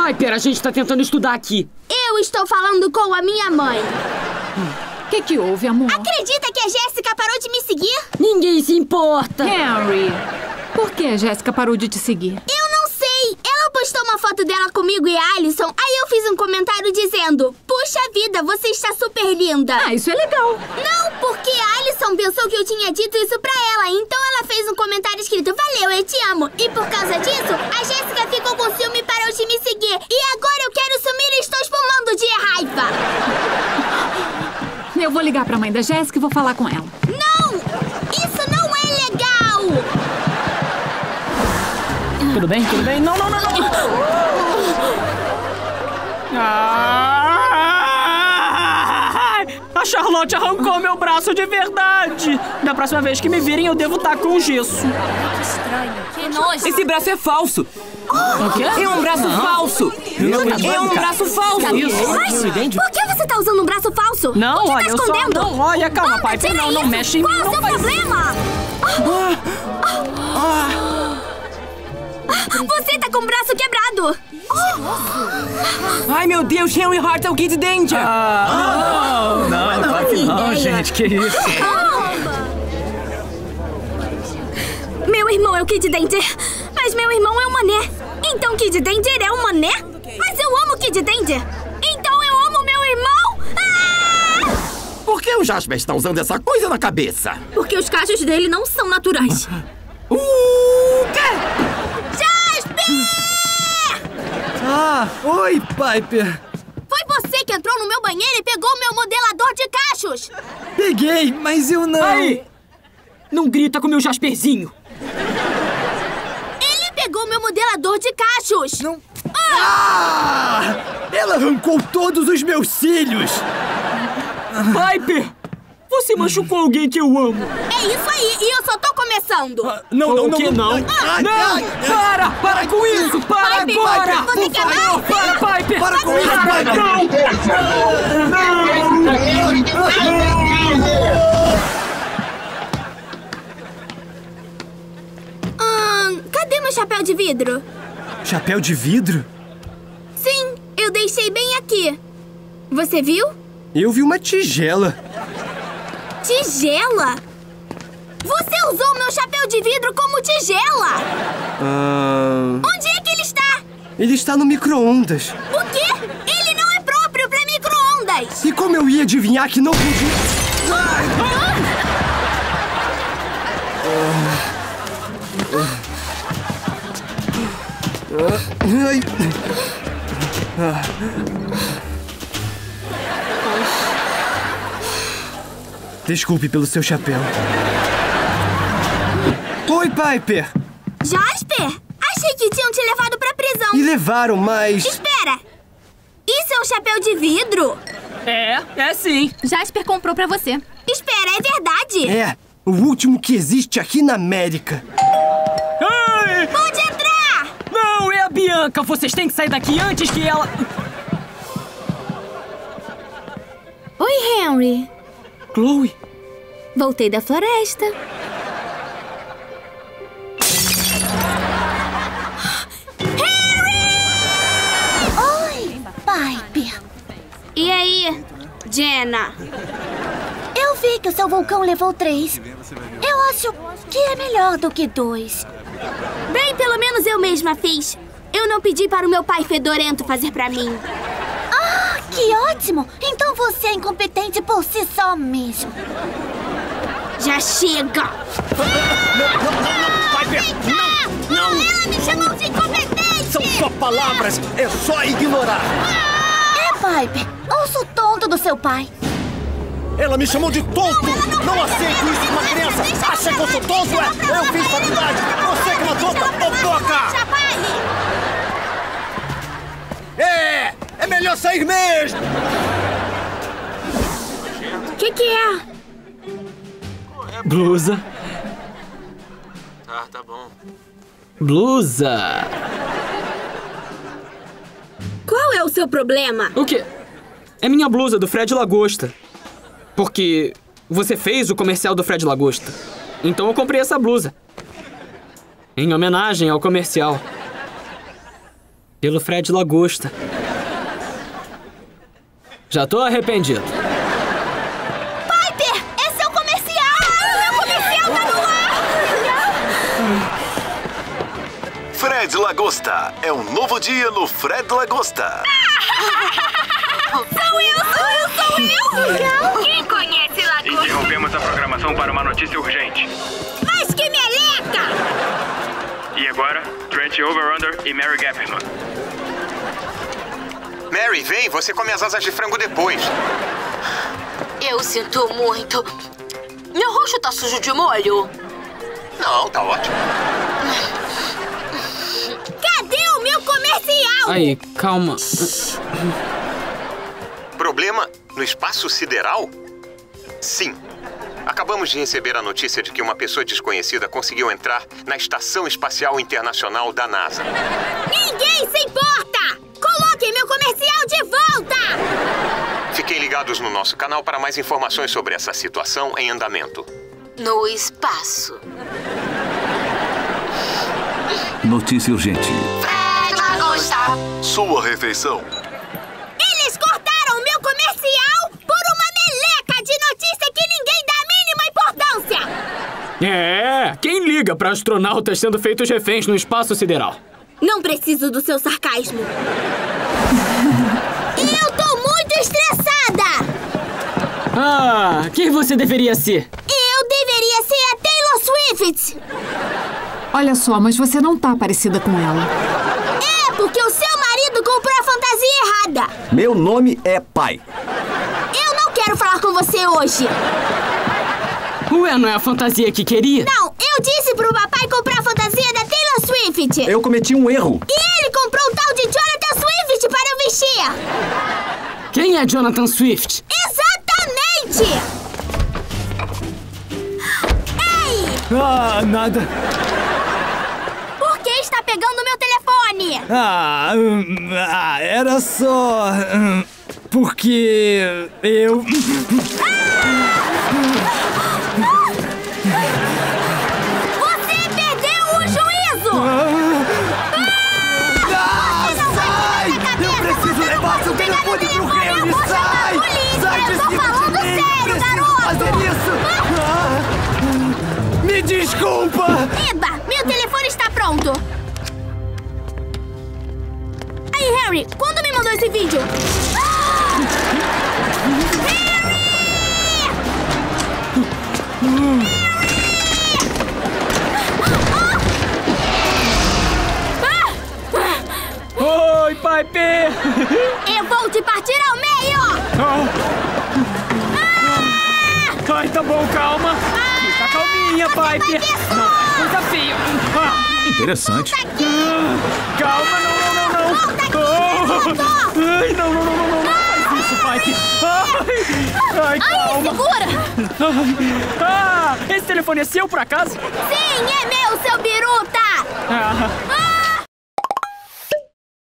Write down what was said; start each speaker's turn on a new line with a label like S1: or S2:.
S1: Piper, a gente tá tentando estudar aqui.
S2: Eu estou falando com a minha mãe.
S3: O que houve, amor?
S2: Acredita que a Jéssica parou de me seguir?
S1: Ninguém se importa.
S3: Harry, por que a Jéssica parou de te seguir?
S2: Eu não sei. Ela postou uma foto dela comigo e a Alison. Aí eu fiz um comentário dizendo: puxa vida, você está super linda.
S3: Ah, isso é legal.
S2: Não, porque a Alison pensou que eu tinha dito isso pra ela. Então ela fez um comentário escrito: valeu, eu te amo. E por causa disso, a Jéssica ficou com ciúme e parou de me seguir. E agora eu quero sumir e estou espumando de raiva.
S3: Eu vou ligar pra mãe da Jéssica e vou falar com ela.
S2: Não! Isso não é legal!
S1: Tudo bem? Tudo bem? Não, não, não, não! A Charlotte arrancou meu braço de verdade! Da próxima vez que me virem, eu devo estar com gesso.
S4: Que estranho. Que nojo.
S5: Esse braço é falso.
S1: O quê?
S5: É um braço falso. É um braço falso.
S2: Mas por que você tá usando um braço falso?
S1: Não,
S2: o que
S1: olha,
S2: tá
S1: eu só...
S2: escondendo?
S1: Não, olha, calma, Piper. Não, não mexe em mim.
S2: Qual é o seu problema? Você tá com o braço quebrado.
S5: Ai, meu Deus, Henry Hart é o Kid Danger.
S1: Não, claro que não, gente. Que isso?
S2: Meu irmão é o Kid Danger, mas meu irmão é um mané. Então Kid Danger é um mané? Mas eu amo Kid Danger. Então eu amo meu irmão?
S6: Por que o Jasper está usando essa coisa na cabeça?
S2: Porque os cachos dele não são naturais.
S6: O quê?
S7: Oi, Piper.
S2: Foi você que entrou no meu banheiro e pegou meu modelador de cachos.
S7: Peguei, mas eu não...
S1: Aí! Não grita com meu Jasperzinho.
S2: Ele pegou meu modelador de cachos.
S7: Não... Ela arrancou todos os meus cílios.
S1: Piper! Você machucou alguém que eu amo.
S2: É isso aí, e eu só tô começando.
S1: O que não? Não! Para com isso! Para
S2: Piper,
S1: agora!
S2: você quer mais?
S1: Para, Piper!
S7: Para com isso, Piper!
S2: Cadê meu chapéu de vidro?
S7: Chapéu de vidro?
S2: Sim, eu deixei bem aqui. Você viu?
S7: Eu vi uma tigela.
S2: Tigela? Você usou meu chapéu de vidro como tigela! Onde é que ele está?
S7: Ele está no micro-ondas.
S2: O quê? Ele não é próprio para micro-ondas!
S7: E como eu ia adivinhar que não podia... Desculpe pelo seu chapéu. Oi, Piper!
S2: Jasper? Achei que tinham te levado pra prisão.
S7: Me levaram, mas...
S2: Espera! Isso é um chapéu de vidro?
S1: É sim.
S4: Jasper comprou pra você.
S2: Espera, é verdade?
S7: É, o último que existe aqui na América.
S1: Ai!
S2: Pode entrar!
S1: Não, é a Bianca. Vocês têm que sair daqui antes que ela...
S2: Oi, Henry.
S1: Chloe?
S2: Voltei da floresta.
S8: Oi, Piper.
S2: E aí, Jenna?
S8: Eu vi que o seu vulcão levou 3. Eu acho que é melhor do que 2.
S2: Bem, pelo menos eu mesma fiz. Eu não pedi para o meu pai fedorento fazer pra mim.
S8: Ah, que ótimo! Então você é incompetente por si só mesmo.
S2: Já chega!
S6: Piper, não!
S2: Ela me chamou de incompetente!
S6: São só palavras, é só ignorar.
S8: Piper, ouço o tonto do seu pai.
S6: Ela me chamou de tonto! Não aceito isso de uma criança! Acha que eu sou tonto, é? Eu fiz faculdade! Você que é uma tonta, fofoca! É melhor sair mesmo!
S2: O que é?
S1: Blusa.
S9: Tá bom.
S1: Blusa.
S2: Qual é o seu problema?
S1: O quê? É minha blusa do Fred Lagosta. Porque você fez o comercial do Fred Lagosta. Então eu comprei essa blusa. Em homenagem ao comercial. Pelo Fred Lagosta. Já tô arrependido.
S2: Piper, é seu comercial! Meu comercial tá no ar!
S9: Fred Lagosta. É um novo dia no Fred Lagosta.
S2: Sou eu! Quem conhece Lagosta?
S10: Interrompemos a programação para uma notícia urgente.
S2: Mas que meleca!
S10: E agora, Trent Overunder e Mary Gapperman.
S11: Mary, vem, você come as asas de frango depois.
S8: Eu sinto muito. Meu rosto tá sujo de molho?
S11: Não, tá ótimo.
S2: Cadê o meu comercial?
S1: Aí, calma.
S11: Problema no espaço sideral? Sim. Acabamos de receber a notícia de que uma pessoa desconhecida conseguiu entrar na Estação Espacial Internacional da NASA.
S2: Ninguém se importa! Coloquem meu comercial de volta!
S11: Fiquem ligados no nosso canal para mais informações sobre essa situação em andamento.
S8: No espaço.
S9: Notícia urgente.
S8: Fred Lagosta.
S9: Sua refeição.
S2: Eles cortaram o meu comercial por uma meleca de notícia que ninguém dá a mínima importância!
S1: É, quem liga pra astronautas sendo feitos reféns no espaço sideral?
S2: Não preciso do seu sarcasmo. Eu tô muito estressada!
S1: Ah, quem você deveria ser?
S2: Eu deveria ser a Taylor Swift!
S3: Olha só, mas você não tá parecida com ela.
S2: É porque o seu marido comprou a fantasia errada!
S6: Meu nome é Pai.
S2: Eu não quero falar com você hoje!
S1: Ué, não é a fantasia que queria?
S2: Não, eu disse pro papai comprar a fantasia da Taylor Swift!
S6: Eu cometi um erro.
S2: E ele comprou o tal de Jonathan Swift para eu vestir!
S1: Quem é Jonathan Swift?
S2: Exatamente! Ei!
S7: Ah, nada.
S2: Por que está pegando meu telefone?
S7: Era só... porque... eu...
S2: Você perdeu o juízo!
S7: Sai! Eu preciso levar seu telefone pro Henry! Sai! Sai de cima de mim! Preciso fazer isso! Me desculpa!
S2: Eba, meu telefone está pronto! Aí, Harry, quando me mandou esse vídeo?
S1: Oi, Piper!
S2: Eu vou te partir ao meio!
S1: Ai, tá bom, calma. Fica calminha, Piper. Não, coisa feia.
S9: Interessante.
S1: Calma, não. Ai, não faz isso, Piper. Ai, calma.
S2: Segura!
S1: Esse telefone é seu, por acaso?
S2: Sim, é meu, seu biruta!